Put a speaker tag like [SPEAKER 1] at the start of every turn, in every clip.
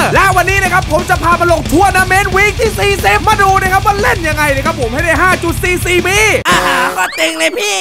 [SPEAKER 1] และวันนี้นะครับผมจะพามาลงทัวร์นาเมนต์วีคที่40มาดูนะครับว่าเล่นยังไงนะครับผมให้ได้ 5.44 ปี
[SPEAKER 2] ก็เต็งเลยพี่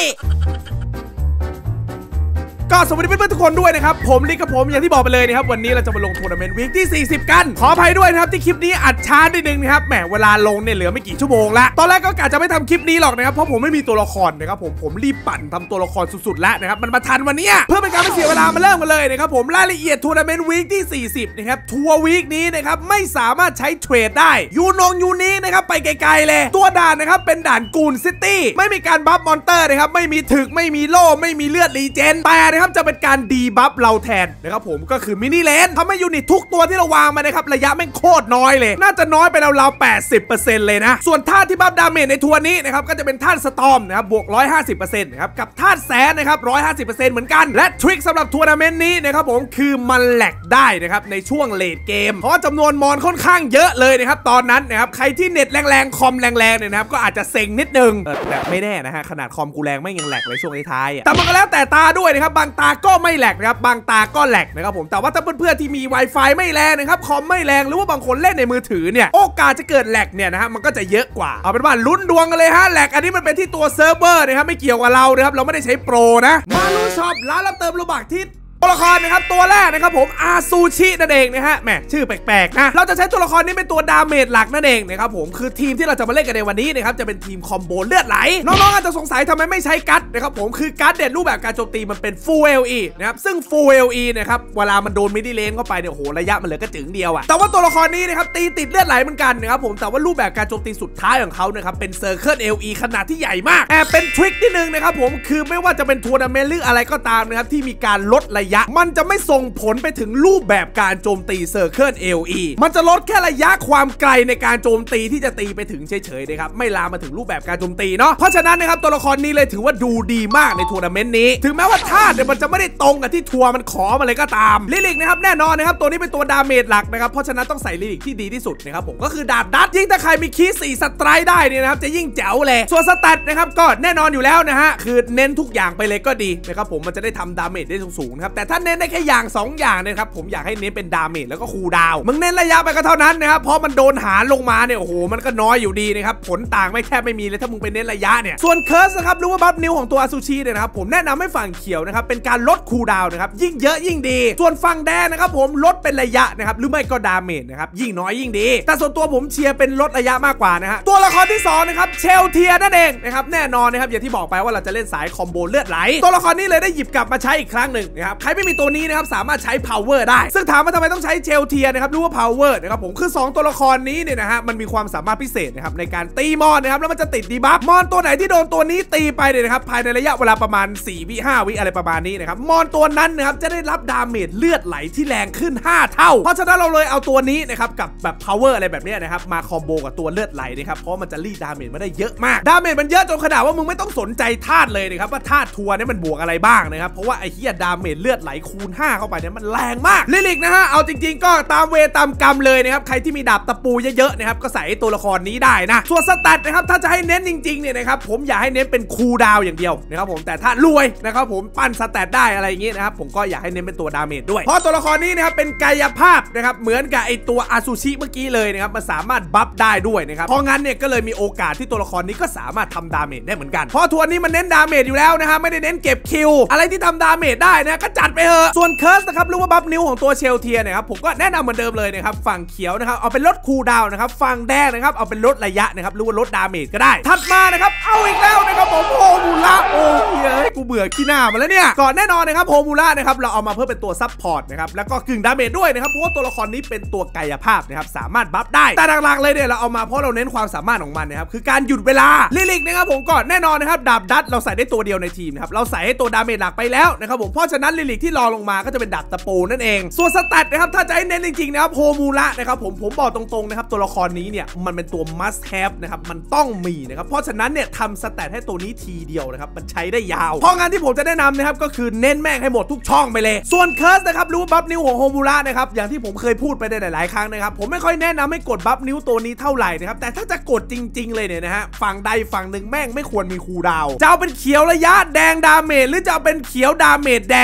[SPEAKER 1] ก็สวัสดีเพื่อนๆทุกคนด้วยนะครับผมลิกกับผมอย่างที่บอกไปเลยนะครับวันนี้เราจะมาลงทัวร์นาเมนต์วีคที่40กันขออภัยด้วยนะครับที่คลิปนี้อัดช้านิดนึงนะครับแหมเวลาลงเนี่ยเหลือไม่กี่ชั่วโมงละตอนแรกก็กะจะไม่ทำคลิปนี้หรอกนะครับเพราะผมไม่มีตัวละครนะครับผมรีบปั่นทำตัวละครสุดๆแล้วนะครับมันมาทันวันนี้เพื่อเป็นการไม่เสียเวลามาเริ่มกันเลยนะครับผมรายละเอียดทัวร์นาเมนต์วีคที่40นะครับทัวร์วีคนี้นะครับไม่สามารถใช้เทรดได้ยูนี้นะครับไปไกลๆเลยตัวด่านนะครับเป็นด่านกูนซิตี้ไม่มีการบัฟมอนเตอร์นะครับไม่มีถึกไม่มีโล่ไม่มีเลือดรีเจนแต่นะครับจะเป็นการดีบัฟเราแทนนะครับผมก็คือมินิเลนทำให้ยูนิตทุกตัวที่เราวางมานะครับระยะแม่งโคตรน้อยเลยน่าจะน้อยไปเรา80%เลยนะส่วนธาตุที่บัฟดาเมจในทัวร์นี้นะครับก็จะเป็นธาตุสตอมนะครับบวก 150% นะครับกับธาตุแสนนะครับ 150% เหมือนกันและทริคสำหรับทัวร์นาเมนต์นี้นะครับผมคือมันแลกได้นะครับในช่วงเลทเกมเพราะจำนวนมอนค่อนข้างเยอะเลยนะครับตอนนั้นนะครับใครที่เน็ตแรงๆคอมแรงๆเนี่ยนะครับก็อาจจะเซ็งนิดนึงแต่ไม่แน่นะฮะขนาดคอมกูแรงไม่ยังแหลกเลยช่วงท้ายแต่มันก็แล้วแต่ตาด้วยนะครับบางตาก็ไม่แหลกนะครับบางตาก็แหลกนะครับผมแต่ว่าถ้าเพื่อนๆที่มี Wi-Fi ไม่แรงนะครับคอมไม่แรงหรือว่าบางคนเล่นในมือถือเนี่ยโอกาสจะเกิดแหลกเนี่ยนะฮะมันก็จะเยอะกว่าเอาเป็นว่าลุ้นดวงกันเลยฮะแหลกอันนี้มันเป็นที่ตัวเซิร์ฟเวอร์นะครับไม่เกี่ยวกับเรานะครับเราไม่ได้ใช้โปรนะมาลุ้นช็อปร้านรับเติมโลบักที่ตัวละครนะครับตัวแรกนะครับผมอาซูชินั่นเองนะฮะแหมชื่อแปลกๆนะเราจะใช้ตัวละครนี้เป็นตัวดาเมจหลักนั่นเองนะครับผมคือทีมที่เราจะมาเล่นกันในวันนี้นะครับจะเป็นทีมคอมโบเลือดไหลน้องๆอาจจะสงสัยทำไมไม่ใช้กัดนะครับผมคือกัดเด่นรูปแบบการโจมตีมันเป็น Full LE นะครับซึ่ง Full LE นะครับเวลามันโดนมิดดิเลนเข้าไปเนี่ยโอ้โหระยะมันเหลือกระจึงเดียวอะแต่ว่าตัวละครนี้นะครับตีติดเลือดไหลเหมือนกันนะครับผมแต่ว่ารูปแบบการโจมตีสุดท้ายของเขานะครับเป็น Circle LE ขนาดที่ใหญ่มากแอบเป็นทริคที่นึงนะครับผมคือไม่ว่าจะเป็นทัวร์นาเมนต์หรืออะไรก็ตามนะครับที่มีการลดระยะมันจะไม่ส่งผลไปถึงรูปแบบการโจมตี Circle LE มันจะลดแค่ระยะความไกลในการโจมตีที่จะตีไปถึงเฉยๆนะครับไม่ลามมาถึงรูปแบบการโจมตีเนาะเพราะฉะนั้นนะครับตัวละครนี้เลยถือว่าดูดีมากในทัวร์นาเมนต์นี้ถึงแม้ว่าธาตุเนี่ยมันจะไม่ได้ตรงกับที่ทัวร์มันขอมาเลยก็ตามลิลิกนะครับแน่นอนนะครับตัวนี้เป็นตัวดาเมจหลักนะครับเพราะฉะนั้นต้องใส่ลิลิกที่ดีที่สุดนะครับผมก็คือดาบดัดยิ่งถ้าใครมีคีย์4สไตร์ได้เนี่ยนะครับจะยิ่งแจ๋วเลยส่วนสแตทนะครับก็แน่นอนอยู่แล้วนะฮะคือเน้นทุกอย่างไปเลยก็ดีนะครับผมมันจะได้ทำดาเมจได้สูงๆนะครับแต่ถ้าเน้นได้แค่อย่าง2อย่างนะครับผมอยากให้เน้นเป็นดาเมจแล้วก็คูลดาวน์มึงเน้นระยะไปก็เท่านั้นนะครับเพราะมันโดนหารลงมาเนี่ยโอ้โหมันก็น้อยอยู่ดีนะครับผลต่างไม่แทบไม่มีเลยถ้ามึงไปเน้นระยะเนี่ยส่วนเคิร์สนะครับหรือว่าบัฟนิวของตัวอาซูชิเนี่ยนะครับผมแนะนำให้ฝั่งเขียวนะครับเป็นการลดคูลดาวน์นะครับยิ่งเยอะยิ่งดีส่วนฝั่งแดงนะครับผมลดเป็นระยะนะครับหรือไม่ก็ดาเมจนะครับยิ่งน้อยยิ่งดีแต่ส่วนตัวผมเชียร์เป็นลดระยะมากกว่านะฮะตัวละครที่2นะครับเชลเทียนั่นเองนะครับแน่นอนนะครับอย่างที่บอกไปว่าเราจะเล่นสายคอมโบเลือดไหลตัวละครนี้เลยได้หยิบกลับมาใช้อีกครั้งหนึ่งนะครับใครไม่มีตัวนี้นะครับสามารถใช้ power ได้ซึ่งถามว่าทำไมต้องใช้เชลเทียนะครับหรือว่า power นะครับผมคือ2ตัวละครนี้เนี่ยนะฮะมันมีความสามารถพิเศษนะครับในการตีมอนนะครับแล้วมันจะติดดีบัฟมอนตัวไหนที่โดนตัวนี้ตีไปเนี่ยนะครับภายในระยะเวลาประมาณ4 วิ5 วิอะไรประมาณนี้นะครับมอนตัวนั้นนะครับจะได้รับดาเมจเลือดไหลที่แรงขึ้น5 เท่าเพราะฉะนั้นเราเลยเอาตัวนี้นะครับกับแบบ power อะไรแบบนี้นะครับมาคอมโบกับตัวเลือดไหลนะครับเพราะมันจะรีดดาเมจมาได้เยอะมากดาเมจมันเยอะจนขนาดว่ามึงไม่ต้องสนใจธาตุเลยนะครับว่าธาตุทัวร์เนี่ยมันบวกอะไรบ้างนะครับเพราะว่าไอ้เหี้ยดาเมจเลือดไหลคูณ5เข้าไปเนี่ยมันแรงมากลิลิกนะฮะเอาจริงๆก็ตามเวตามกรรมเลยนะครับใครที่มีดาบตะปูเยอะๆนะครับก็ใส่ตัวละครนี้ได้นะส่วนสแตทนะครับถ้าจะให้เน้นจริงๆเนี่ยนะครับผมอยากให้เน้นเป็นคูลดาวน์อย่างเดียวนะครับผมแต่ถ้ารวยนะครับผมปั้นสแตทได้อะไรอย่างงี้นะครับผมก็อยากให้เน้นเป็นตัวดาเมจด้วยเพราะตัวละครนี้นะครับเป็นกายภาพนะครับเหมือนกับไอตัวอาซูชิเมื่อกี้เลยนะครับมันสามารถบัฟได้ด้วยนะครับเพราะงั้นเนี่ยก็เลยมีโอกาสที่ตัวละครนี้ก็สามารถทำดาเมจได้เหมือนกันเพราะทัวร์นี้มันเน้นดาเมจอยู่แล้วนะฮะไม่ได้เน้นเก็บคิวอะไรที่ทำดาเมจได้นะก็จัดไปเถอะส่วนเคิร์สนะครับหรือว่าบัฟนิวของตัวเชลเทียนะครับผมก็แนะนำเหมือนเดิมเลยนะครับฝั่งเขียวนะครับเอาเป็นลดคูลดาวน์นะครับฝั่งแดงนะครับเอาเป็นลดระยะนะครับหรือว่าลดดาเมจก็ได้ถัดมานะครับเอาอีกแล้วนะครับผมโฮมูระโอ้ยกูเบื่อขี้หน้ามาแล้วเนี่ยก่อนแน่นอนนะครับโฮมูระนะครับเราเอามาเพื่อเป็นตัวซับพอร์ตนะครับแล้วก็กึ่งดาเมจด้วยนะครับเพราะว่าตัวละครนี้เป็นตัวกายภาพนะครับสามารถบัฟได้แต่หลักๆเลยเนี่ยเราเอามาเพราะเราเน้นความสามารถของมันนะครับคือการหยุดเวลาลิลิกนะครับผมก่อนแน่นอนนะครับดาบดัดเราใส่ได้ตัวเดียวในทีมนะครับเราใส่ให้ตัวดาเมจหลักไปแล้วนะครับผมเพราะฉะนั้นลิลิกที่รอลงมาก็จะเป็นดาบตะปูนั่นเองส่วนสแตทนะครับถ้าจะให้เน้นจริงๆนะครับโฮมูระนะครับผมบอกตรงๆนะครับตัวละครนี้เนี่ยมันเป็นตัว must have นะครับมันต้องมีนะครับเพราะฉะนั้นเนี่ยทำสแตทให้ตัวนี้ทีเดียวนะครับมันใช้ได้ยาวเพราะงั้นที่ผมจะแนะนำนะครับก็คือเน้นแม่งให้หมดทุกช่องไปเลยส่วนเคิร์สนะครับรู้บัฟนิ้วของโฮมูระนะครับอย่างที่ผมเคยพูดไปได้หลายๆครั้งนะครับผมไม่ค่อยแนะนำให้กดบัฟนิ้วตัวนี้เท่าไหร่นะครับแต่ถ้าจะกดจริงๆเลยเนี่ยนะฮะฝั่งใดฝั่งหนึ่งแม่งไม่ควรมีคูลดาวน์จะเอาเป็นเขียวระยะแดงดาเมจหรือจะเอาเป็นเขียวดาเมจแดงระยะก็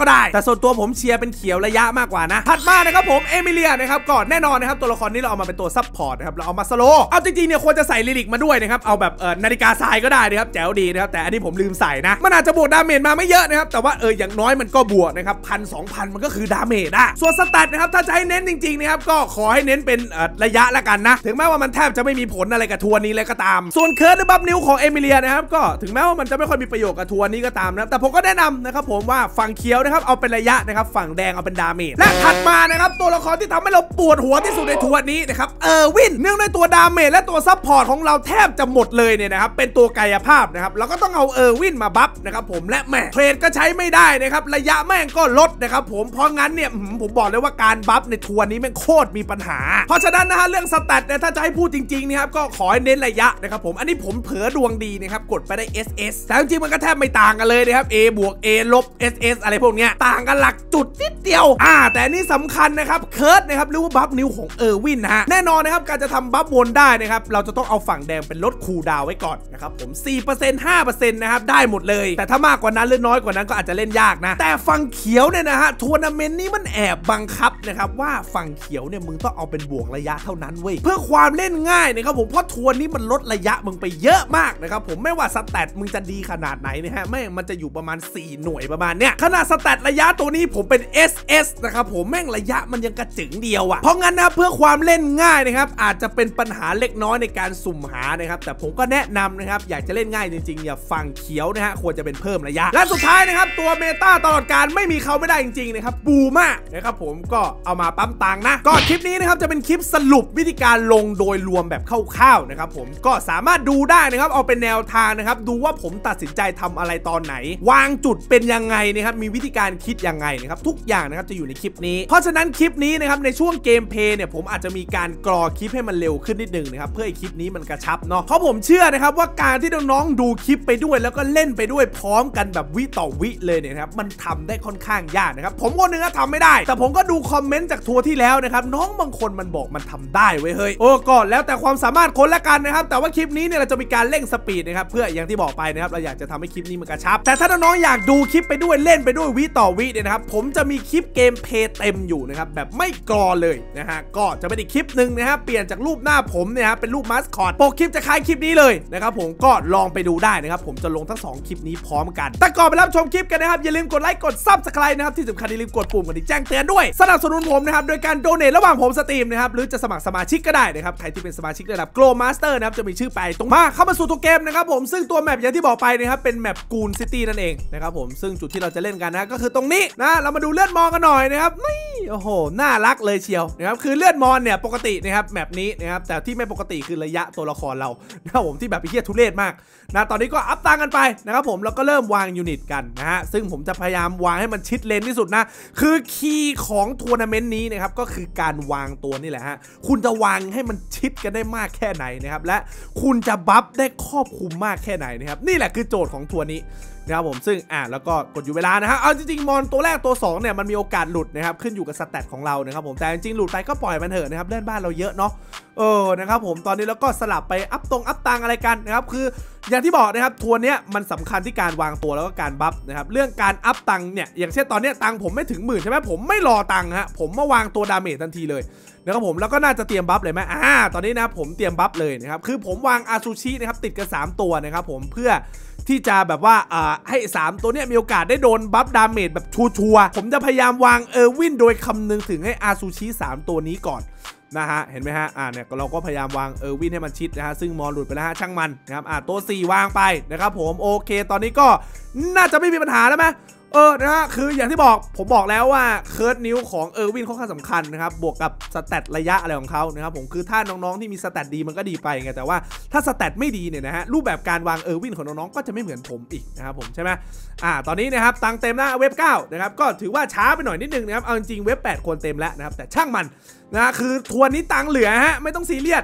[SPEAKER 1] ได้แต่ส่วนตัวผมเชียร์เป็นเขียวระยะมากกว่านะถัดมานะครับผมเอมิเลียนะครับก่อนแน่นอนนะครับตัวละครนี้เราเอามาเป็นตัวซัพพอร์ตนะครับเราเอามาสโลเอาจริงๆเนี่ยควรจะใส่ลิลิกมาด้วยนะครับเอาแบบนาฬิกาทรายก็ได้นะครับแจ๋วดีนะครับแต่อันนี้ผมลืมใส่นะมันอาจจะบวกดาเมจมาไม่เยอะนะครับแต่ว่าอย่างน้อยมันก็บวกนะครับ1,000-2,000มันก็คือดาเมจอะส่วนสแตทนะครับถ้าจะให้เน้นจริงๆนะครับก็ขอให้เน้นเป็นระยะละกันนะถึงแม้ว่ามันแทบจะไม่มีผลอะไรกับทัวร์นี้เลยก็ตามส่วนเคิร์ดหรือบัฟนิ้วของเอมิเลียนะครับก็ถึงแม้ว่ามันจะไม่ค่อยมีประโยชน์กับทัวร์นี้ก็ตามนะแต่ผมก็แนะนำนะครับผมว่าฝั่งเขียวนะครับเอาเป็นระยะนะครับฝั่งแดงเอาเป็นดาเมจและถัดมานะครับตัวละครที่ทำให้เราปวดหัวที่สุดในทัวร์นี้นะครับวินเนื่องในตัวดาเมจและตัวซัพพอร์ตของเราแทบจะหมดเลยเนี่ยนะครับเป็นตัวกายภาพนะครับเราก็ต้องเอาวินมาบัฟนะครับผมและแม่เทรดก็ใช้ไม่ได้นะครับระยะแม่งก็ลดนะครับผมเพราะงั้นเนี่ยผมบอกเลยว่าการบัฟในทัวร์นี้แม่งโคตรมีปัญหาเพราะฉะนั้นนะฮะเรื่องสแตทเนี่ยถ้าจะให้พูดจริงๆนะครับก็ขอให้เน้นระยะนะครับผมอันนี้ผมเผลอดวงดีนะครับกดไปได้ SS แต่จริงๆมันก็แทบไม่ต่างกันเลยนะครับ A บวก A ลบ SS อะไรพวกเนี้ยต่างกันหลักจุดนิดเดียวแต่นี่สำคัญนะครับเคิร์ดนะครับหรือว่าบัฟนิ้วของวินนะฮะแน่นอนนะครับการจะทำบัฟวนได้นะครับเราจะต้องเอาฝั่งแดงเป็นลดคูลดาวน์ไว้ก่อนนะครับผม 4% 5% นะครับได้หมดเลยแต่ถ้ามากกว่านั้นหรือน้อยกว่านั้นก็อาจจะเล่นยากนะแต่ฝั่งเขียวเนี่ยนะฮะทัวร์นาเมนต์นี้มันแอบบังคับนะครับว่าฝั่งเขียวเนี่ยมึงต้องเอาเป็นบวกระยะเท่านั้นเว้ยเพื่อความเล่นง่ายนะครับผมเพราะทัวร์นี้มันลดระยะมึงไปเยอะมากนะครับผมไม่ว่าสแตทมึงจะดีขนาดไหนนะฮะแม่งมันจะอยู่ประมาณ4หน่วยประมาณเนี้ยขนาดสแตทระยะตัวนี้ผมเป็น SS นะครับผมแม่งระยะมันยังกระจึงเดียวเพราะงั้นนะเพื่อความเล่นง่ายนะครับอาจจะเป็นปัญหาเล็กน้อยในการสุ่มหานะครับแต่ผมก็แนะนำนะครับอยากจะเล่นง่ายจริงๆอย่าฝั่งเขียวนะฮะควรจะเป็นเพิ่มระยะและสุดท้ายนะครับตัวเมตาตลอดการไม่มีเขาไม่ได้จริงๆนะครับปูมากนะครับผมก็เอามาปั๊มตังนะก็คลิปนี้นะครับจะเป็นคลิปสรุปวิธีการลงโดยรวมแบบคร่าวๆนะครับผมก็สามารถดูได้นะครับเอาเป็นแนวทางนะครับดูว่าผมตัดสินใจทำอะไรตอนไหนวางจุดเป็นยังไงนะครับมีวิธีการคิดยังไงนะครับทุกอย่างนะครับจะอยู่ในคลิปนี้เพราะฉะนั้นคลิปนี้นะครับในช่วงเกมเพลย์เนี่ยผมอาจจะมีการกรอคลิปให้มันเร็วขึ้นนิดนึงนะครับเพื่อให้คลิปนี้มันกระชับเนาะเพราะผมเชื่อนะครับว่าการที่น้องๆดูคลิปไปด้วยแล้วก็เล่นไปด้วยพร้อมกันแบบวิต่อวิเลยเนี่ยนะครับมันทำได้ค่อนข้างยากนะครับผมคนนึงก็ทำไม่ได้แต่ผมก็ดูคอมเมนต์จากทัวร์ที่แล้วนะครับน้องบางคนมันบอกมันทำได้เว้ยเฮ้ยก่อนแล้วแต่ความสามารถคนละกันนะครับแต่ว่าคลิปนี้เนี่ยเราจะมีการเร่งสปีดนะครับเพื่ออย่างที่บอกไปนะครับเราอยากจะทำให้คลิปนี้มันกระชับแต่ถ้าน้องๆอยากดูคลิปไปด้วยเล่นไปด้วยวิต่อวิเนี่ยนะครับผมจะมีคลิปเกมเพลย์เต็มอยู่นะครับแบบไม่กรอเลยนะฮะก็จะเป็นอีกคลิปหนึ่งนะครับเปลี่ยนจากรูปหน้าผมเนี่ยครับเป็นรูปมาสคอตปกคลิปจะคล้ายคลิปนี้เลยนะครับผมก็ลองไปดูได้นะครับผมจะลงทั้ง2คลิปนี้พร้อมกันแต่ก่อนไปรับชมคลิปกันนะครับอย่าลืมกดไลค์กด Subscribe นะครับที่สำคัญอย่าลืมกดปุ่มกระดิ่งแจ้งเตือนด้วยสนับสนุนผมนะครับโดยการโดเนทระหว่างผมสตรีมนะครับหรือจะสมัครสมาชิกก็ได้นะครับใครที่เป็นสมาชิกระดับ Grow Master นะครับจะมีชื่อไปตรงมาเข้ามาสู่ตัวเกมนะครับผมซึ่งตัวแมปอย่างที่บอกไปนะครับเป็นแมปกูนซิตี้นั่นเองนะครับผมซึ่งจุดที่เราจะเล่นกันนะก็คือตรงนี้นะเรามาดูเลือดมองกันหน่อยนะครับนี่โอ้โหน่ารักเลยเชียวนะครับคือเลือดมอนเนี่ยปกตินะครับแมปนี้นะครับแต่ที่ไม่ปกติคือระยะตัวละครเรานะครับผมที่แบบเหี้ยทุเรศมากนะตอนนี้ก็อัพตังกันไปนะครับผมแล้วก็เริ่มวางยูนิตกันนะฮะซึ่งผมจะพยายามวางให้มันชิดเลนที่สุดนะคือคีย์ของทัวร์นาเมนต์นี้นะครับก็คือการวางตัวนี่แหละฮะคุณจะวางให้มันชิดกันได้มากแค่ไหนนะครับและคุณจะบัฟได้ครอบคลุมมากแค่ไหนนะครับนี่แหละคือโจทย์ของทัวร์นี้นะครับผมซึ่งแล้วก็กดอยู่เวลานะฮะเอาจริงๆมอนตัวแรกตัว2เนี่ยมันมีโอกาสหลุดนะครับขึ้นอยู่กับสแตทของเรานะครับผมแต่จริงๆหลุดไปก็ปล่อยมันเถอะนะครับเล่นบ้านเราเยอะเนาะนะครับผมตอนนี้แล้วก็สลับไปอัพตังอะไรกันนะครับคืออย่างที่บอกนะครับทัวร์เนี้ยมันสำคัญที่การวางตัวแล้วก็การบัฟนะครับเรื่องการอัพตังเนี่ยอย่างเช่นตอนนี้ตังผมไม่ถึง10,000ใช่ไหมผมไม่รอตังฮะผมมาวางตัวดาเมจทันทีเลยนะครับผมแล้วก็น่าจะเตรียมบัฟเลยไหมตอนนี้นะผมเตรียมบัฟเลยนะครับคือผมวางอาซูชินะครับติดกัน3ตัวนะครับผมเพื่อที่จะแบบว่าให้3ตัวเนี้ยมีโอกาสได้โดนบัฟดาเมจแบบชัวร์ผมจะพยายามวางวินโดยคำนึงถึงให้อาซูชิ3ตัวนี้ก่อนนะฮะเห็นไหมฮะเนี่ยเราก็พยายามวางวินให้มันชิดนะฮะซึ่งมอนหลุดไปแล้วฮะช่างมันนะครับตัว4วางไปนะครับผมโอเคตอนนี้ก็น่าจะไม่มีปัญหาแล้วไหมนะฮะคืออย่างที่ผมบอกแล้วว่าเคิร์ดนิ้วของวินค่อนข้างสำคัญนะครับบวกกับสแตทระยะอะไรของเขานะครับผมคือถ้าน้องๆที่มีสแตทดีมันก็ดีไปไงแต่ว่าถ้าสแตทไม่ดีเนี่ยนะฮะรูปแบบการวางวินของน้องๆก็จะไม่เหมือนผมอีกนะครับผมใช่ไหมตอนนี้นะครับตังเต็มแล้วเว็บ9นะครับก็ถือว่าช้าไปหน่อยนิดนึงนะครับเอาจริงเว็บ8ควรเต็มแล้วนะครับแต่ช่างมันนะคือทัวร์นี้ตังเหลือฮะไม่ต้องซีเรียส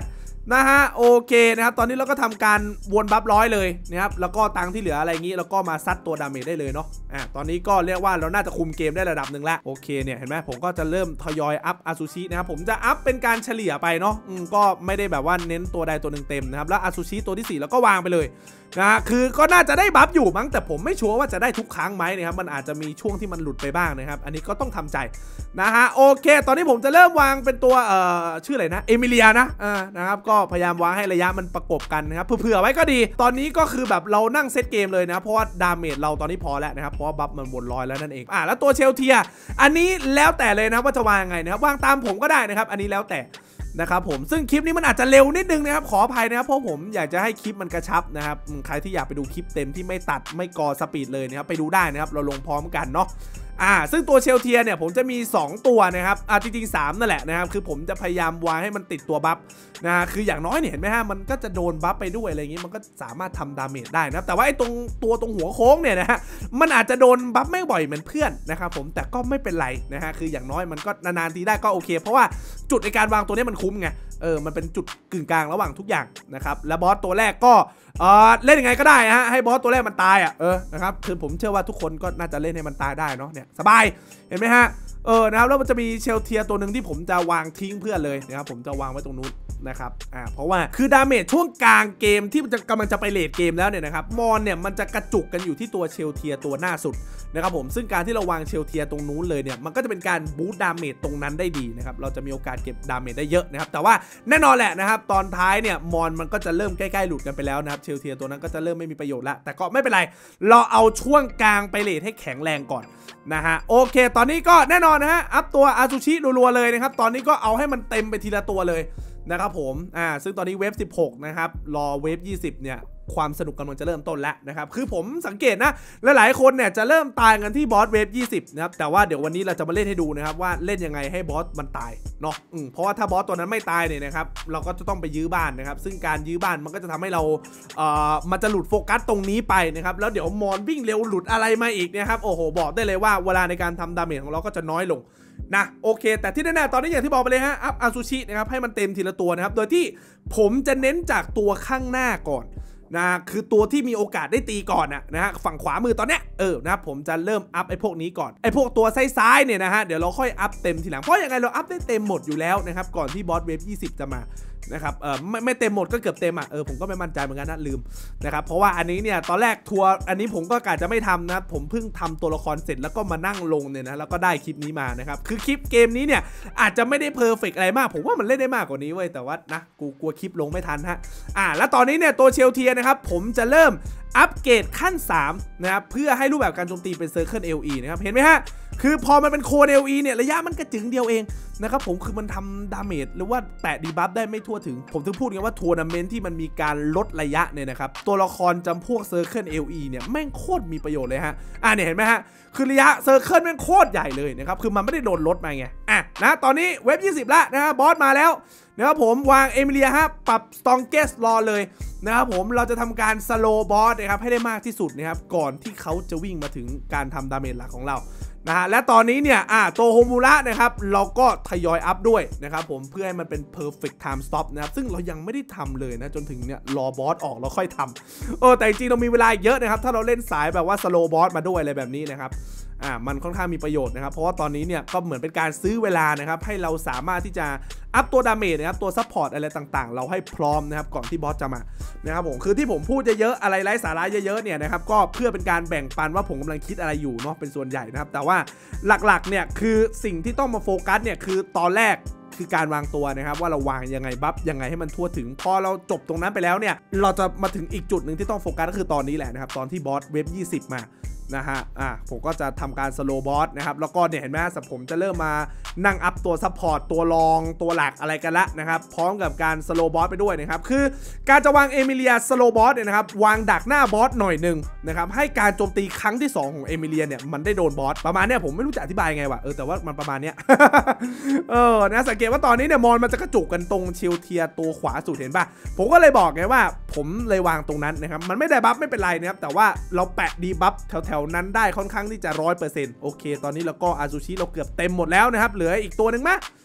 [SPEAKER 1] นะฮะโอเคนะครับตอนนี้เราก็ทำการวนบัฟร้อยเลยนะครับแล้วก็ตังที่เหลืออะไรงี้แล้วก็มาซัดตัวดาเมจได้เลยเนาะตอนนี้ก็เรียกว่าเราน่าจะคุมเกมได้ระดับหนึ่งแล้วโอเคเนี่ยเห็นไหมผมก็จะเริ่มทยอยอัพอาซูชินะครับผมจะอัพเป็นการเฉลี่ยไปเนาะก็ไม่ได้แบบว่าเน้นตัวใดตัวหนึ่งเต็มนะครับแล้วอาซูชิตัวที่4แล้วก็วางไปเลยนะคือก็น่าจะได้บัฟอยู่มั้งแต่ผมไม่ชัวร์ว่าจะได้ทุกครั้งไหมนะครับมันอาจจะมีช่วงที่มันหลุดไปบ้างนะครับอันนี้ก็ต้องทำใจนะฮะโอเคตอนนี้ผมจะเริ่มวางเป็นตัวชื่ออะไรนะเอมิเลียนะนะครับก็พยายามวางให้ระยะมันประกบกันนะครับเผื่อไว้ก็ดีตอนนี้ก็คือแบบเรานั่งเซตเกมเลยนะเพราะว่าดาเมจเราตอนนี้พอแล้วนะครับเพราะว่าบัฟมันวนร้อยแล้วนั่นเองแล้วตัวเชลเทียอันนี้แล้วแต่เลยนะว่าจะวางไงนะครับวางตามผมก็ได้นะครับอันนี้แล้วแต่นะครับผมซึ่งคลิปนี้มันอาจจะเร็วนิดนึงนะครับขออภัยนะครับเพราะผมอยากจะให้คลิปมันกระชับนะครับใครที่อยากไปดูคลิปเต็มที่ไม่ตัดไม่กอสปีดเลยนะครับไปดูได้นะครับเราลงพร้อมกันเนาะซึ่งตัวเชลเทียเนี่ยผมจะมี2ตัวนะครับจริงๆ3นั่นแหละนะครับคือผมจะพยายามวางให้มันติดตัวบัฟนะคืออย่างน้อยเนี่ยเห็นไหมฮะมันก็จะโดนบัฟไปด้วยอะไรอย่างงี้มันก็สามารถทำดาเมจได้นะแต่ว่าไอ้ตรงหัวโค้งเนี่ยนะฮะมันอาจจะโดนบัฟไม่บ่อยเหมือนเพื่อนนะครับผมแต่ก็ไม่เป็นไรนะฮะคืออย่างน้อยมันก็นานๆทีได้ก็โอเคเพราะว่าจุดในการวางตัวนี้มันคุ้มไงมันเป็นจุดกึ่งกลางระหว่างทุกอย่างนะครับและบอสตัวแรกก็เล่นยังไงก็ได้ฮะให้บอสตัวแรกมันตายนะครับคือผมเชื่อว่าทุกคนก็น่าจะเล่นให้มันตายได้เนาะเนี่ยสบายเห็นไหมฮะนะครับแล้วมันจะมีเชลเทียตัวหนึ่งที่ผมจะวางทิ้งเพื่อนเลยนะครับผมจะวางไว้ตรงนู้นนะครับเพราะว่าคือดาเมจช่วงกลางเกมที่มันจะกำลังจะไปเลทเกมแล้วเนี่ยนะครับมอนเนี่ยมันจะกระจุกกันอยู่ที่ตัวเชลเทียตัวหน้าสุดนะครับผมซึ่งการที่เราวางเชลเทียตรงนู้นเลยเนี่ยมันก็จะเป็นการบูสต์ดาเมจตรงนั้นได้ดีนะครับเราจะมีโอกาสเก็บดาเมจได้เยอะนะครับแต่ว่าแน่นอนแหละนะครับตอนท้ายเนี่ยมอนมันก็จะเริ่มใกล้ๆหลุดกันไปแล้วนะครับเชลเทียตัวนั้นก็จะเริ่มไม่มีประโยชน์ละแต่ก็ไม่เป็นไรเราเอาช่วงกลางไปเลทให้แข็งแรงก่อนนะฮะโอเคตอนนี้ก็แน่นอนนะฮะอัพตัวอาซูชิรัวๆเลยนะครับตอนนี้ก็เอาให้มันเต็มไปทีละตัวเลยนะครับผมซึ่งตอนนี้เวฟ16นะครับรอเวฟ20เนี่ยความสนุกกำลังจะเริ่มต้นแล้วนะครับคือผมสังเกตนะหลายๆคนเนี่ยจะเริ่มตายกันที่บอสเวฟ20นะครับแต่ว่าเดี๋ยววันนี้เราจะมาเล่นให้ดูนะครับว่าเล่นยังไงให้บอสมันตายเนาะเพราะว่าถ้าบอสตัวนั้นไม่ตายเนี่ยนะครับเราก็จะต้องไปยื้อบ้านนะครับซึ่งการยื้อบ้านมันก็จะทำให้เรามันจะหลุดโฟกัสตรงนี้ไปนะครับแล้วเดี๋ยวมอนวิ่งเร็วหลุดอะไรมาอีกนะครับโอ้โหบอกได้เลยว่าเวลาในการทำดาเมจของเราก็จะน้อยลงนะโอเคแต่ที่แน่ๆตอนนี้อย่างที่บอกไปเลยฮะอัพอาซูชินะครับให้มันเต็มทีละตัวนะครับโดยที่ผมจะเน้นจากตัวข้างหน้าก่อนนะคือตัวที่มีโอกาสได้ตีก่อนนะฮะฝั่งขวามือตอนเนี้ยนะครับผมจะเริ่มอัพไอ้พวกนี้ก่อนไอ้พวกตัวซ้ายๆเนี่ยนะฮะเดี๋ยวเราค่อยอัพเต็มทีหลังเพราะยังไงเราอัพได้เต็มหมดอยู่แล้วนะครับก่อนที่บอสเวฟ20จะมานะครับไม่เต็มหมดก็เกือบเต็มผมก็ไม่มั่นใจเหมือนกันนะลืมนะครับเพราะว่าอันนี้เนี่ยตอนแรกทัวร์อันนี้ผมก็กะจะไม่ทำนะผมเพิ่งทำตัวละครเสร็จแล้วก็มานั่งลงเนี่ยนะแล้วก็ได้คลิปนี้มานะครับคือคลิปเกมนี้เนี่ยอาจจะไม่ได้เพอร์เฟกต์อะไรมากผมว่ามันเล่นได้มากกว่านี้เว้ยแต่ว่านะกูกลัวคลิปลงไม่ทันฮะแล้วตอนนี้เนี่ยตัวเชลเทียนะครับผมจะเริ่มอัปเกรดขั้น3นะครับเพื่อให้รูปแบบการโจมตีเป็นเซอร์เคิล LE นะครับเห็นไหมฮะคือพอมันเป็นโค LE เนี่ยระยะมันกระจึงเดียวเองนะครับผมคือมันทำดาเมจหรือว่าแตะดีบัฟได้ไม่ทั่วถึงผมถึงพูดไงว่าทัวร์นาเมนต์ที่มันมีการลดระยะเนี่ยนะครับตัวละครจำพวกเซอร์เคิล LE เนี่ยแม่งโคตรมีประโยชน์เลยฮะเนี่ยเห็นไหมฮะคือระยะเซอร์เคิลแม่งโคตรใหญ่เลยนะครับคือมันไม่ได้โดนลดมาไงนะตอนนี้เว็บ20แล้วนะฮะบอสมาแล้วนะครับผมวางเอมิเลียฮะปรับสตองเกสรอเลยนะครับผมเราจะทำการสโลว์บอสนะครับให้ได้มากที่สุดนะครับก่อนที่เขาจะวิ่งมาถึงการทำดาเมจหลักของเรานะฮะและตอนนี้เนี่ยตัวโฮมูระนะครับเราก็ทยอยอัพด้วยนะครับผมเพื่อให้มันเป็น perfect time stop นะครับซึ่งเรายังไม่ได้ทำเลยนะจนถึงเนี่ยรอบอสออกเราค่อยทำแต่จริงๆเรามีเวลาเยอะนะครับถ้าเราเล่นสายแบบว่าสโลว์บอสมาด้วยอะไรแบบนี้นะครับมันค่อนข้างมีประโยชน์นะครับเพราะว่าตอนนี้เนี่ยก็เหมือนเป็นการซื้อเวลานะครับให้เราสามารถที่จะอัพตัวดาเมจนะครับตัวซัพพอร์ตอะไรต่างๆเราให้พร้อมนะครับก่อนที่บอสจะมานะครับผมคือที่ผมพูดเยอะๆอะไรไร้สาระเยอะๆเนี่ยนะครับก็เพื่อเป็นการแบ่งปันว่าผมกำลังคิดอะไรอยู่เนาะเป็นส่วนใหญ่นะครับแต่ว่าหลักๆเนี่ยคือสิ่งที่ต้องมาโฟกัสเนี่ยคือตอนแรกคือการวางตัวนะครับว่าเราวางยังไงบัฟยังไงให้มันทั่วถึงพอเราจบตรงนั้นไปแล้วเนี่ยเราจะมาถึงอีกจุดหนึ่งที่ต้องโฟกัสก็คือตอนนี้แหละนะครับตอนที่บอสเวฟ20มานะฮะผมก็จะทำการสโลว์บอสนะครับแล้วก็เนี่ยเห็นไหมผมจะเริ่มมานั่งอัพตัวซัพพอร์ตตัวรองตัวหลักอะไรกันละนะครับพร้อมกับการสโลว์บอสไปด้วยนะครับคือการจะวางเอมิเลียสโลว์บอสเนี่ยนะครับวางดักหน้าบอสหน่อยหนึ่งนะครับให้การโจมตีครั้งที่2ของเอมิเลียเนี่ยมันได้โดนบอสประมาณเนี้ยผมไม่รู้จะอธิบายไงวะแต่ว่ามันประมาณเนี้ย นะสังเกตว่าตอนนี้เนี่ยมอนมันจะกระจุกกันตรงเชลเทียตัวขวาสุดเห็นป่ะผมก็เลยบอกไงว่าผมเลยวางตรงนั้นนะครับมันไม่ได้บัฟไม่เป็นไรนะครับแต่ว่าเราแปะดีบัฟแถวๆนั้นได้ค่อนข้างที่จะ 100% โอเคตอนนี้เราก็อาซูชิเราเกือบเต็มหมดแล้วนะครับเหลืออีกตัวหนึ่งมั้ย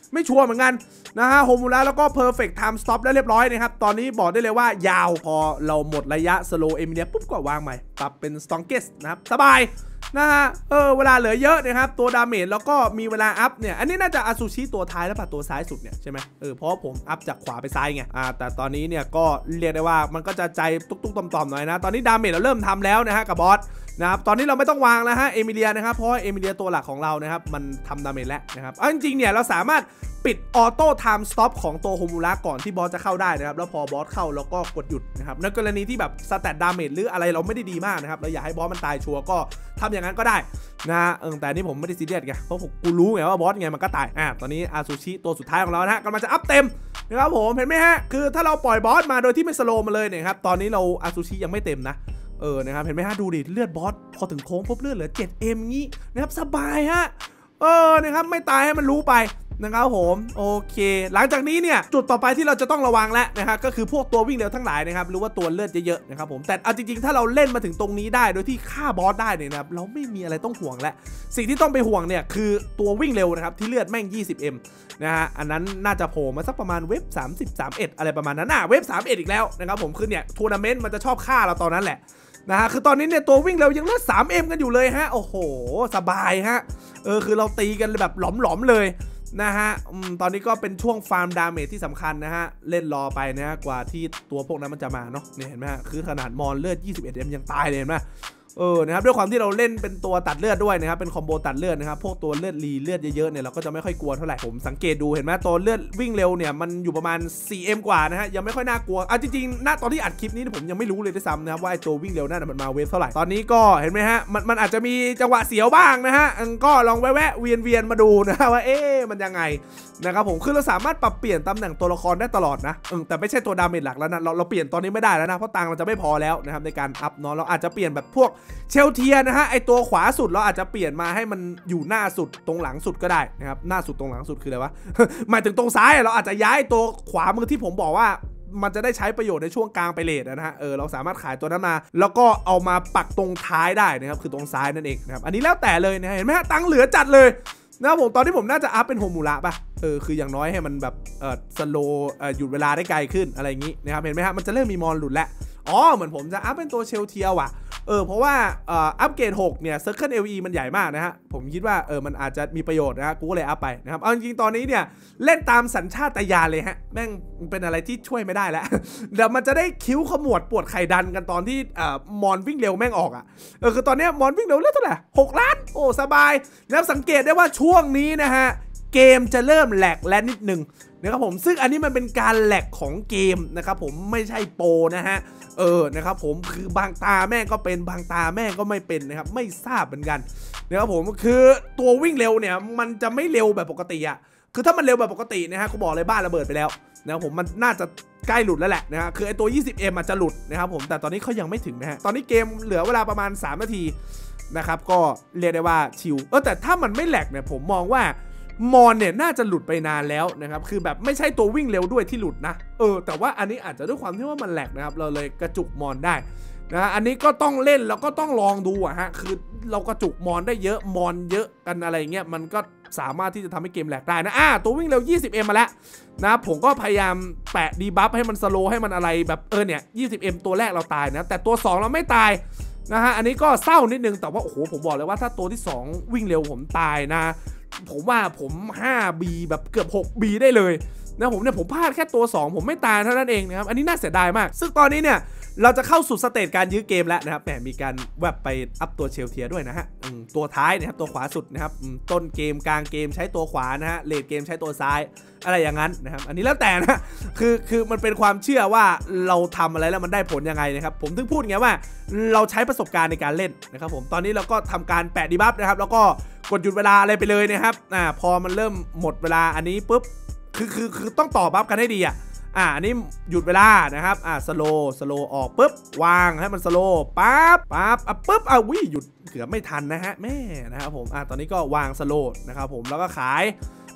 [SPEAKER 1] ไม่ชัวร์เหมือนกันนะฮะโฮมูระแล้วก็ perfect time stop ได้เรียบร้อยนะครับตอนนี้บอกได้เลยว่ายาวพอเราหมดระยะ slow เอมิเลียปุ๊บก็วางใหม่ปรับเป็น strongest นะครับสบายนะฮะเวลาเหลือเยอะนะครับตัวดาเมจแล้วก็มีเวลาอัพเนี่ยอันนี้น่าจะอาซูชิตัวท้ายแล้วป่ะตัวซ้ายสุดเนี่ยใช่ไหมเพราะผมอัพจากขวาไปซ้ายไงแต่ตอนนี้เนี่ยก็เรียกได้ว่ามันก็จะใจตุ๊กๆต่อมๆหน่อยนะตอนนี้ดาเมจเราเริ่มทำแล้วนะฮะกับบอสนะครับตอนนี้เราไม่ต้องวางแล้วฮะเอมิเลียนะครับเพราะเอมิเลียตัวหลักของเรานะครับมันทำดาเมจแล้วนะครับจริงๆเนี่ยเราสามารถปิดออโต้ไทม์สต็อปของตัวโฮมูระก่อนที่บอสจะเข้าได้นะครับแล้วพอบอสเข้าเราก็กดหยุดนะครับในกรณีที่แบบสแตทดาเมจหรืออะไรเราไม่ได้ดีมากนะครับเราอยากให้บอสมันตายชัวร์ก็ทำอย่างนั้นก็ได้นะแต่นี่ผมไม่ได้ซีเรียสไงเพราะกูรู้ไงว่าบอสไงมันก็ตายตอนนี้อาซูชิตัวสุดท้ายของเรานะฮะกำลังจะอัพเต็มนะครับผมเห็นไหมฮะคือถ้าเราปล่อยบอสมาโดยที่ไม่สโลว์มาเลยเนี่ยครับตอนนี้เราอาซูชิยังไม่เต็มนะนะครับเห็นไหมฮะดูดิเลือดบอสพอถึงโค้งปุ๊บเลือดเหลือ 7M งี้นะครับสบายฮะนะครับไม่ตายให้มันรู้ไปนะครับผมโอเคหลังจากนี้เนี่ยจุดต่อไปที่เราจะต้องระวังแล้วนะครับก็คือพวกตัววิ่งเร็วทั้งหลายนะครับหรือว่าตัวเลือดเยอะๆนะครับผมแต่เอาจริงๆถ้าเราเล่นมาถึงตรงนี้ได้โดยที่ฆ่าบอสได้เนี่ยนะครับเราไม่มีอะไรต้องห่วงแล้วสิ่งที่ต้องไปห่วงเนี่ยคือตัววิ่งเร็วนะครับที่เลือดแม่ง 20M นะฮะอันนั้นน่าจะโผล่มาสักประมาณเว็บ30 31อะไรประมาณนั้นเว็บ31อีกแล้วนะครับผมคือเนี่ยทัวร์นาเมนต์มันจะชอบฆ่าเราตอนนั้นแหละนะฮะคือตอนนี้เนี่ยตัววิ่งเร็วยังเลือด 3M กันอยู่เลยฮะโอ้โหสบายฮะคือเราตีกันแบบหลอมๆเลยนะฮะตอนนี้ก็เป็นช่วงฟาร์มดาเมจที่สำคัญนะฮะเล่นรอไปนะฮะกว่าที่ตัวพวกนั้นมันจะมาเนาะเนี่ยเห็นไหมฮะคือขนาดมอนเลือด 21M ยังตายเลยเห็นไหมนะครับด้วยความที่เราเล่นเป็นตัวตัดเลือดด้วยนะครับเป็นคอมโบตัดเลือดนะครับพวกตัวเลือดรีเลือดเยอะๆเนี่ยเราก็จะไม่ค่อยกลัวเท่าไหร่ผมสังเกตดูเห็นไหมตัวเลือดวิ่งเร็วเนี่ยมันอยู่ประมาณ 4M กว่านะฮะยังไม่ค่อยน่ากลัวจริงๆณตอนที่อัดคลิปนี้ผมยังไม่รู้เลยด้วยซ้ำนะครับว่าไอ้ตัววิ่งเร็วนั่นมันมาเวฟเท่าไหร่ตอนนี้ก็เห็นไหมฮะมันอาจจะมีจังหวะเสียวบ้างนะฮะก็ลองแวะเวียนมาดูนะว่ามันยังไงนะครับผมคือเราสามารถปรับเปลี่ยนตำแหน่งตัวละครได้ตลอดนะแต่ไม่ใช่ตัวดาเมจหลักแล้วนะเราเปลี่ยนตอนนี้ไม่ได้แล้วนะเพราะตังเราจะไม่พอแล้วนะครับในการอัพเนาะเราอาจจะเปลี่ยนแบบพวกเชลเทียนะฮะไอตัวขวาสุดเราอาจจะเปลี่ยนมาให้มันอยู่หน้าสุดตรงหลังสุดก็ได้นะครับหน้าสุดตรงหลังสุดคืออะไรวะ หมายถึงตรงซ้ายเราอาจจะย้ายตัวขวามือที่ผมบอกว่ามันจะได้ใช้ประโยชน์ในช่วงกลางไปเลทนะฮะเราสามารถขายตัวนั้นมาแล้วก็เอามาปักตรงท้ายได้นะครับคือตรงซ้ายนั่นเองนะครับอันนี้แล้วแต่เลยนะเห็นไหมฮะตังเหลือจัดเลยนะครับผมตอนที่ผมน่าจะอัพเป็นโฮมูระป่ะคืออย่างน้อยให้มันแบบสโลหยุดเวลาได้ไกลขึ้นอะไรอย่างนี้นะครับเห็นไหมฮะมันจะเริ่มมีมอนหลุดแล้วเหมือนผมจะอัพเป็นตัวเชลเทียว่ะเพราะว่าอัปเกรด6เนี่ย Circle LE มันใหญ่มากนะฮะผมคิดว่ามันอาจจะมีประโยชน์นะฮะกูก็เลยอัพไปนะครับเอาจริงๆตอนนี้เนี่ยเล่นตามสัญชาตญาณเลยฮะแม่งเป็นอะไรที่ช่วยไม่ได้แล้ว เดี๋ยวมันจะได้คิ้วขมวดปวดไข่ดันกันตอนที่มอนวิ่งเร็วแม่งออกคือตอนนี้มอนวิ่งเร็วเท่าไหร่6 ล้านโอ้สบายแล้วสังเกตได้ว่าช่วงนี้นะฮะเกมจะเริ่มแหลกและนิดนึงนะครับผมซึ่งอันนี้มันเป็นการแหลกของเกมนะครับผมไม่ใช่โปรนะฮะนะครับผมคือบางตาแม่งก็เป็นบางตาแม่งก็ไม่เป็นนะครับไม่ทราบเหมือนกันนะครับผมคือตัววิ่งเร็วเนี่ยมันจะไม่เร็วแบบปกติคือถ้ามันเร็วแบบปกตินะฮะกูบอกเลยบ้านระเบิดไปแล้วนะครับผมมันน่าจะใกล้หลุดแล้วแหละนะฮะคือไอตัว 20M อาจจะหลุดนะครับผมแต่ตอนนี้เขายังไม่ถึงนะฮะตอนนี้เกมเหลือเวลาประมาณ3 นาทีนะครับก็เรียกได้ว่าชิลแต่ถ้ามันไม่แหลกเนี่ยผมมองว่ามอนเนี่ยน่าจะหลุดไปนานแล้วนะครับคือแบบไม่ใช่ตัววิ่งเร็วด้วยที่หลุดนะแต่ว่าอันนี้อาจจะด้วยความที่ว่ามันแหลกนะครับเราเลยกระจุกมอนได้นะอันนี้ก็ต้องเล่นแล้วก็ต้องลองดูฮะคือเรากระจุกมอนได้เยอะมอนเยอะกันอะไรเงี้ยมันก็สามารถที่จะทำให้เกมแหลกได้นะตัววิ่งเร็ว 20M มาแล้วนะผมก็พยายามแปะดีบัฟให้มันสโลให้มันอะไรแบบเนี่ย 20M ตัวแรกเราตายนะแต่ตัว2เราไม่ตายนะฮะอันนี้ก็เศร้านิดนึงแต่ว่าโอ้โหผมบอกเลยว่าถ้าตัวที่2วิ่งเร็วผมตายนะผมว่าผม 5B แบบเกือบ 6B ได้เลยนะผมพลาดแค่ตัว2ผมไม่ตายเท่านั้นเองนะครับอันนี้น่าเสียดายมากซึ่งตอนนี้เนี่ยเราจะเข้าสู่สเตจการยื้อเกมแล้วนะครับมีการแวบไปอัพตัวเชลเทียด้วยนะฮะตัวท้ายนะครับตัวขวาสุดนะครับต้นเกมกลางเกมใช้ตัวขวานะฮะเลดเกมใช้ตัวซ้ายอะไรอย่างนั้นนะครับอันนี้แล้วแต่นะคือมันเป็นความเชื่อว่าเราทำอะไรแล้วมันได้ผลยังไงนะครับผมถึงพูดไงว่าเราใช้ประสบการณ์ในการเล่นนะครับผมตอนนี้เราก็ทำการแปะดีบัฟนะครับแล้วก็กดหยุดเวลาอะไรไปเลยนะครับพอมันเริ่มหมดเวลาอันนี้ปุ๊บคือต้องต่อบัฟกันให้ดีอันนี้หยุดเวลานะครับสโลออกปุ๊บวางให้มันสโลปั๊บปุ๊บหยุดเกือบไม่ทันนะฮะแม่นะครับผมตอนนี้ก็วางสโลนะครับผมแล้วก็ขาย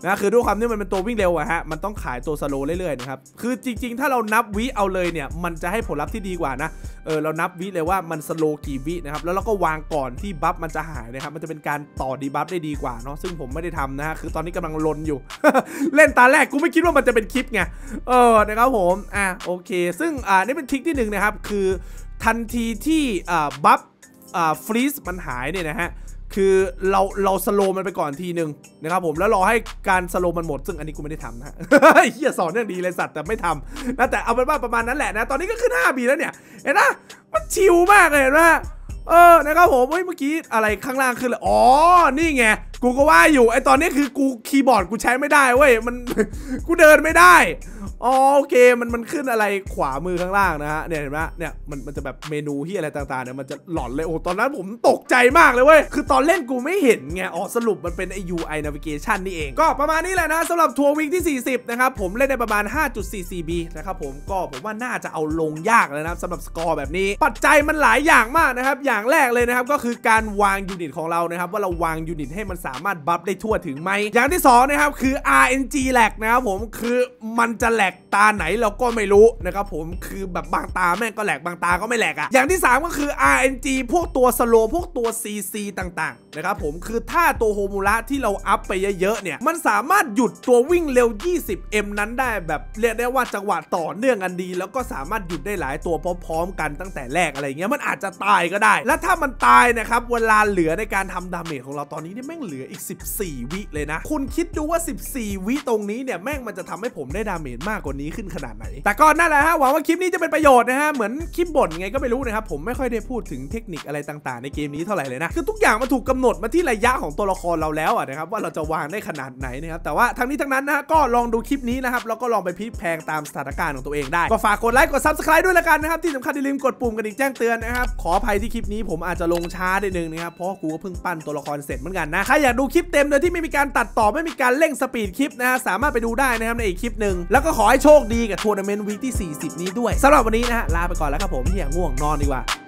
[SPEAKER 1] นะคือด้วยความที่มันเป็นตัววิ่งเร็วอะฮะมันต้องขายตัวสโลว์เรื่อยๆนะครับคือจริงๆถ้าเรานับวิเอาเลยเนี่ยมันจะให้ผลลัพธ์ที่ดีกว่านะเรานับวิเลยว่ามันสโลว์กี่วินะครับแล้วเราก็วางก่อนที่บัฟมันจะหายนะครับมันจะเป็นการต่อดีบัฟได้ดีกว่าเนาะซึ่งผมไม่ได้ทำนะฮะคือตอนนี้กำลังลนอยู่ เล่นตาแรกกูไม่คิดว่ามันจะเป็นคลิปไงนะครับผมโอเคซึ่งนี่เป็นทริคที่1นะครับคือทันทีที่บัฟฟรีซมันหายเนี่ยนะฮะคือเราสโลมันไปก่อนทีนึงนะครับผมแล้วรอให้การสโลมันหมดซึ่งอันนี้กูไม่ได้ทำนะ เฮียสอนอย่างดีเลยสัตว์แต่ไม่ทำนะแต่เอาเป็นว่าประมาณนั้นแหละนะตอนนี้ก็ขึ้น5 บีแล้วเนี่ยเห็นนะมันชิลมากเลยเห็นไหมนะครับผมเมื่อกี้อะไรข้างล่างขึ้นเลยอ๋อนี่ไงกูก็ว่าอยู่ไอตอนนี้คือกูคีย์บอร์ดกูใช้ไม่ได้เว้ยมัน กูเดินไม่ได้โอเคมันขึ้นอะไรขวามือข้างล่างนะฮะเนี่ยเห็นไหมเนี่ยมันจะแบบเมนูที่อะไรต่างๆเนี่ยมันจะหลอนเลยโอ้ตอนนั้นผมตกใจมากเลยเว้ยคือตอนเล่นกูไม่เห็นไงสรุปมันเป็นไอ UI Navigation นี่เองก็ประมาณนี้แหละนะสำหรับทัวร์วีคที่40นะครับผมเล่นได้ประมาณ 5.44B นะครับผมว่าน่าจะเอาลงยากเลยนะสำหรับสกอร์แบบนี้ปัจจัยมันหลายอย่างมากนะครับอย่างแรกเลยนะครับก็คือการวางยูนิตของเรานะครับว่าเราวางยูนิตให้มันสามารถบัฟได้ทั่วถึงไหมอย่างที่2นะครับคือ RNG แหลกนะครับผมคือมันจะแหลกตาไหนเราก็ไม่รู้นะครับผมคือแบบบางตาแม่งก็แหลกบางตาก็ไม่แหลกอะอย่างที่3ก็คือ RNG พวกตัวสโลพวกตัว CC ต่างๆนะครับผมคือถ้าตัวโฮมูระที่เราอัพไปเยอะๆเนี่ยมันสามารถหยุดตัววิ่งเร็ว 20M นั้นได้แบบเรียกได้ว่าจังหวะต่อเนื่องกันดีแล้วก็สามารถหยุดได้หลายตัวพร้อมๆกันตั้งแต่แรกอะไรเงี้ยมันอาจจะตายก็ได้และถ้ามันตายนะครับเวลาเหลือในการทำดาเมจของเราตอนนี้เนี่ยแม่งเหลืออีก14 วิเลยนะคุณคิดดูว่า14 วิตรงนี้เนี่ยแม่งมันจะทำให้ผมได้ดาเมจมากกว่านี้ขึ้นขนาดไหนแต่ก็นั่นแหละฮะหวังว่าคลิปนี้จะเป็นประโยชน์นะฮะเหมือนคลิปบ่นไงก็ไม่รู้นะครับผมไม่ค่อยได้พูดถึงเทคนิคอะไรต่างๆในเกมนี้เท่าไหร่เลยนะคือทุกอย่างมันถูกกำหนดมาที่ระยะของตัวละครเราแล้วนะครับว่าเราจะวางได้ขนาดไหนนะครับแต่ว่าทั้งนี้ทั้งนั้นนะก็ลองดูคลิปนี้นะครับแล้วก็ลองไปพลิกแพลงตามสถานการณ์ของตัวเองได้ก็ฝากกดไลค์กด Subscribe ด้วยละกันนะครับที่สำคัญอย่าลืมกดปุ่มกระดิ่งแจ้งเตือนนะครับขออภัยที่คลิปนี้ผมอาจจะลงช้านิดนึงนะครับเพราะกูก็เพิ่งปั้นตัวละครเสร็จเหมือนกันนะใครอยากดูคลิปเต็มโดยที่ไม่มีการตัดต่อไม่มีการเร่งสปีดคลิปนะฮะสามารถไปดูได้นะครับในอีกคลิปหนึ่งแล้วก็ขอให้โชคดีกับทัวร์นาเมนต์วีคที่40นี้ด้วยสำหรับวันนี้นะฮะลาไปก่อนแล้วครับผมที่อยากง่วงนอนดีกว่า